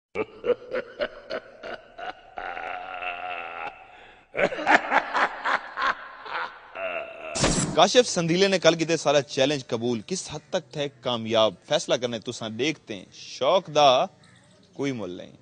काशिफ संदीले ने कल किते सारा चैलेंज कबूल किस हद तक थे कामयाब फैसला करने तुसा देखते हैं शौक दा कोई मुल नहीं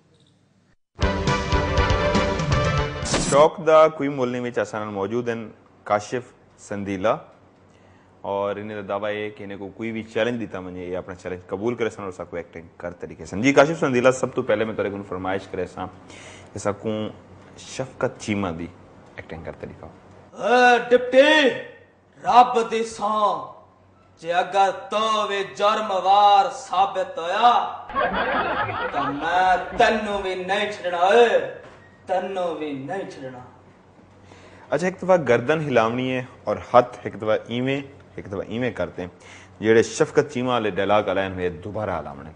शौक दा कोई मुल नहीं विच असां मौजूद हैं काशिफ संदीला और इन्हें दावा है कि इन्हें को कोई भी चैलेंज दिता मने ये अपना चैलेंज कबूल करे सन और साको एक्टिंग कर तरीके से जी काशिफ संदीला सब तो पहले मैं तेरे को फरमाइश करे सा कि साको शफकत चीमा दी एक्टिंग कर तरीका डिप्टी रब दी सौ जे अगर तो वे जुर्मवार साबित होया तो मैं तन्नू भी नहीं छड़ना तन्नू भी नहीं छड़ना। अच्छा एक दफा गर्दन हिलावनी है और हाथ एक दफा इवें करते हैं जेड़े शफकत चीमा वाले डायलॉग आलायन में दोबारा हलावने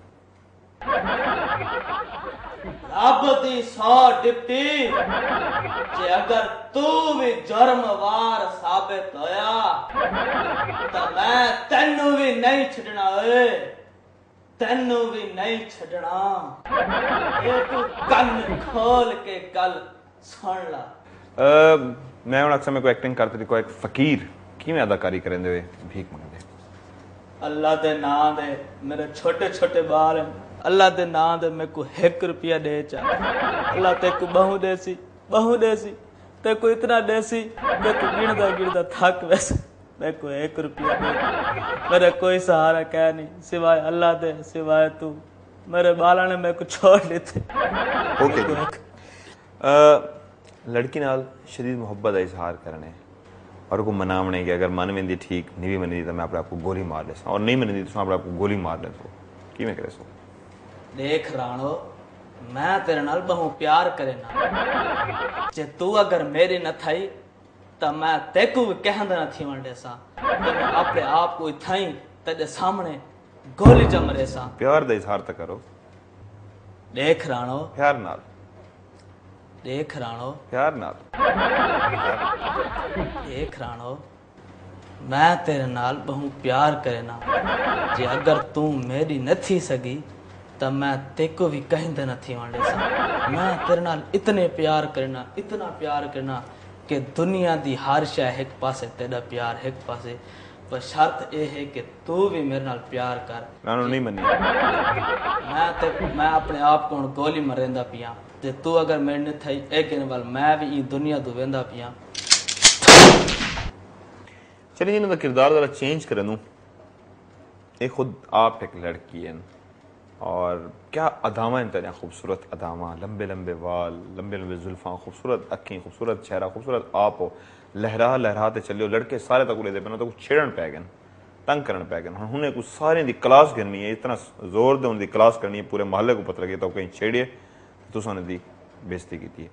रब दी सौ डिप्टी जे अगर तू भी जुर्मवार साबित होया तो मैं तन्नू भी नहीं छड़ना तन्नू भी नहीं छड़ना ये तू कन्न खोल के गल सुन ला। मैं हुण अक्सर मेरे को एक्टिंग करते देखो एक फकीर किवें अदाकारी करेंदे हुए भीख मंगदे अल्लाह दे नाम दे मेरे छोटे छोटे बाल हैं अल्लाह दे नाम दे मेरे को 1 रुपया दे चा अल्लाह ते को बहु देसी ते को इतना देसी कि तू गिरदा थक वैसे मेरे को 1 रुपया दे मेरे कोई सहारा कह नहीं सिवाय अल्लाह दे सिवाय तू मेरे बाला ने मेरे को छोड़ देते। ओके लड़की नाल शदीद मोहब्बत का इजहार करने और को मनावने कि अगर मन में ठीक नहीं भी मनी तो मैं अपने आपको गोली मार ले और नहीं मनी तो अपने आपको गोली मार ले तो कि मैं करे सो देख राणो मैं तेरे नाल बहु प्यार करे ना जे तू अगर मेरी न थई तो मैं तेको भी कहंदा न थी वंडे सा तो मैं अपने आप को थई तेरे सामने गोली जमरे सा प्यार दा इजहार तो करो देख राणो प्यार नाल देख राणो प्यार नाल देख राणो मैं तेरे नाल बहु प्यार करे ना जे अगर तू मेरी न थी सगी तो मैं तेको भी कहंदा न थी वंडे सा मैं तेरे नाल इतने प्यार करना इतना प्यार करना कि दुनिया दी हर शय एक पासे तेरा प्यार एक पासे पर शर्त ये है कि तू भी मेरे नाल प्यार कर। नानो नहीं मनी मैं अपने आप को गोली मरेंदा पिया जे तू अगर मेरे ने थई एक दिन वाल मैं भी ई दुनिया तो वेंदा पिया। चलिए इन्होंने किरदार जरा चेंज कर दूं ये खुद आप एक लड़की है और क्या अदामा इंतहा खूबसूरत अदामा लंबे लंबे वाल लंबे लंबे जुल्फा खूबसूरत अखी खूबसूरत चेहरा खूबसूरत आप हो लहराते चलियो लड़के सारे तक उड़े तो कुछ छेड़न पै गए तंग करन पै गए उन्हें कुछ सारे दी क्लास करनी है इतना जोर दे उनकी क्लास करनी है पूरे मोहल्ले को पता लगे तो कहीं छेड़िए तो उन्हें दी बेइज्जती की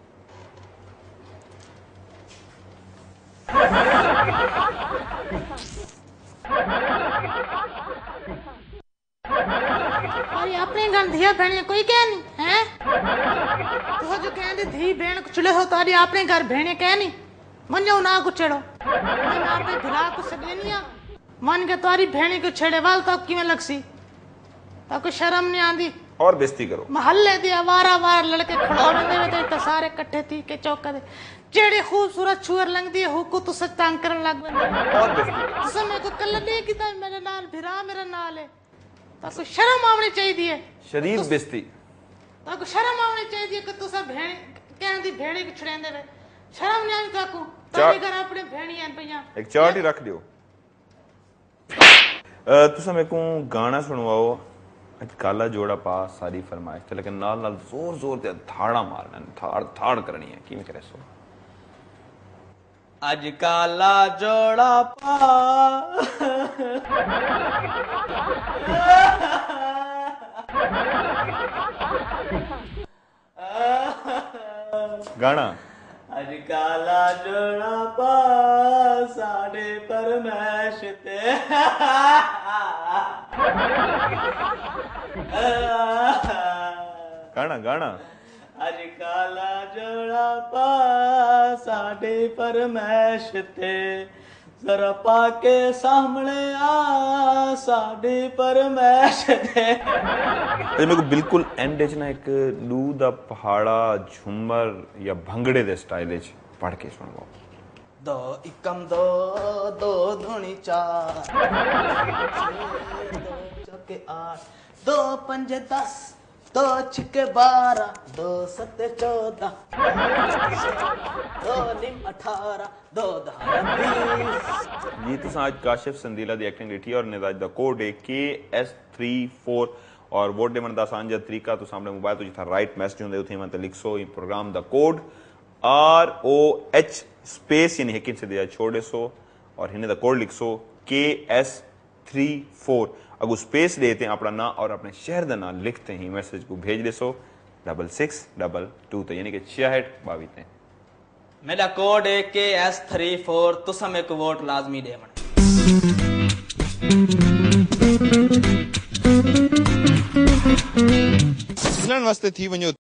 अरे अपने घर धिया बहन कोई कह नहीं है तो जो कहते धी बहन कुचले हो तारी अपने घर बहने कह नहीं मन जाओ ना कुचड़ो मैं आपने भिरा को सगेनिया मन के तारी बहनी को छेड़े वाल तक किवें लगसी ताको शर्म नहीं आंदी और बेइज्जती करो महल्ले दे आवारा वार लड़के खड़ोने दे ते सारे इकट्ठे थी के चौका दे जेड़ी खूबसूरत छुअर लंगदी है हुको तो सच तंग करन लग बंदे और बेइज्जती समय को कल दे की ता मेरे नाल भिरा मेरा नाल है ताको शर्म आनी चाहिए शरीर बेइज्जती ताको शर्म आनी चाहिए कि तुसा भेण कहंदी भेड़ी को छड़ेंदे वे शर्म नहीं आनी ताको तारे घर अपने भेड़ियां पईयां एक चार्ट ही रख दियो तुसा मेरे को गाना सुनवाओ आज काला जोड़ा पा सारी फरमाइश थे लेकिन नाल नाल जोर जोर ते थाड़ा मारना थाड़ करनी है किवें करे सो आज काला जोड़ा पा गाना आज काला जोड़ा पा साढ़े परमैश ते गाना गाना आज काला जोड़ा पा साढ़े परमैश ते जरा पाके सामने आ साडी परमैश दे। मेरे को बिल्कुल एंड च ना एक लू दा पहाड़ा झूमर या भंगड़े दे स्टाइल च पढ़ के सुनवाओ। दो इकम दो दो धुनी चार दो चौके आठ दो पंजे 10 दो छिके 12 दो सत्ते 14 दो निम 18 दो दहाया 20। जी तो आज काशिफ संदीला दी एक्टिंग ॾिठी और निदाज दा कोड है KS34 और वोट ॾियण दा आसान जा तरीका तो सामने मोबाइल तो जिथा राइट मैसेज हुंदे उथे मत लिखसो ई प्रोग्राम दा कोड ROH स्पेस यानी हिकिन से दिया छोड़े सो और हिने दा कोड लिखसो KS34। अगु स्पेस देते हैं अपना नाम और अपने शहर का नाम लिखते ही मैसेज को भेज देसो 6622 तो यानी कि 6622। मेरा कोड है KS34 तुसा में को वोट लाजमी दे वास्ते थी वञो